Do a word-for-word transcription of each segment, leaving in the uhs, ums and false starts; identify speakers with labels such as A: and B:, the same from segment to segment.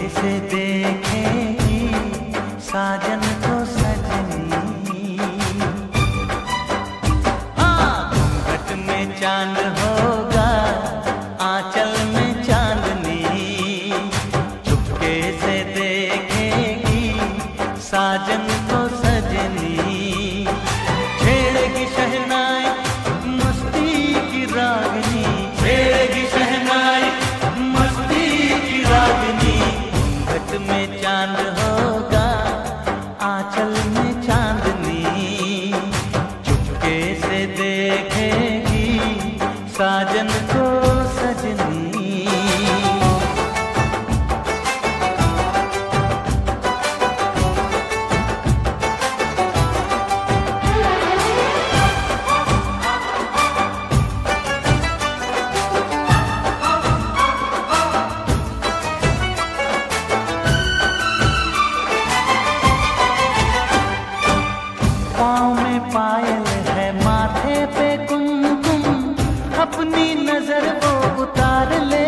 A: से देखेगी साजन को सजनी। हाँ, घूंघट में चांद होगा, आंचल में चांदनी, चुपके से देखेगी साजन को सजनी। छेड़ेगी शहनाई मस्ती की रागनी, छेड़ेगी शहनाई मस्ती की रागनी। घूंघट में चांद होगा, आंचल में चांदनी, चुपके से देखेगी साजन को सजनी। पाँव में पायल है, माथे पे कुमकुम, अपनी नजर वो उतार ले।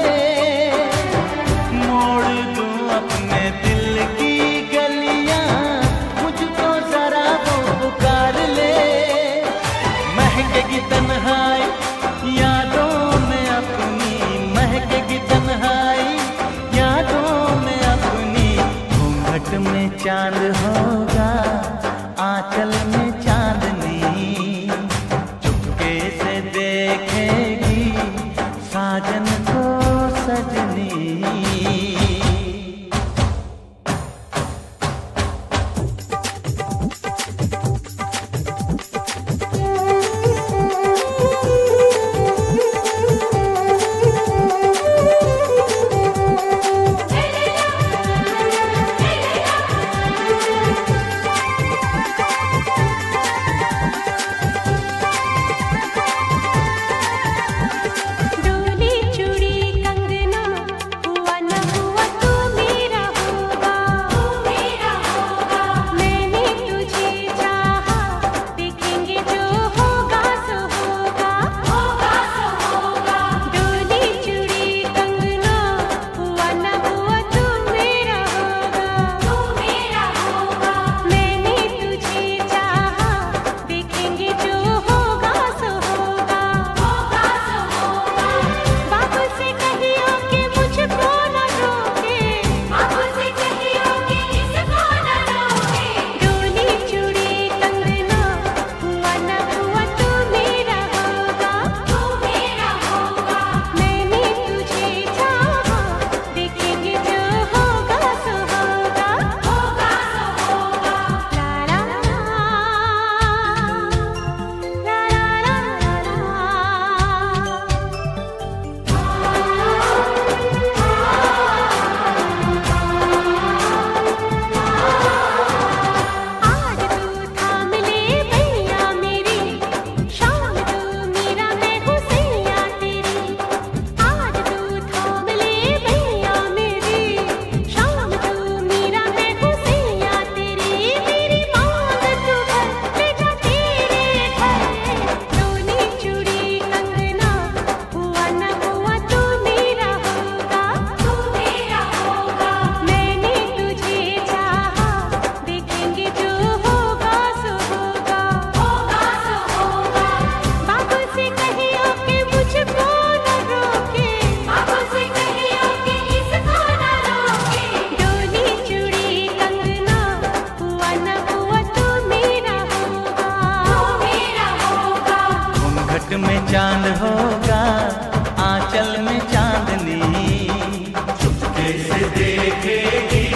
A: मोड़ दूं अपने दिल की गलियां, मुझको जरा वो पुकार ले। महकेगी तन्हाई यादों में अपनी, महकेगी तन्हाई यादों में अपनी। घूंघट में चांद होगा, आंचल में चांदनी, चुपके से देखेगी साजन को सजनी। घूंघट में चांद होगा, आंचल में चांदनी, चुपके से देखेगी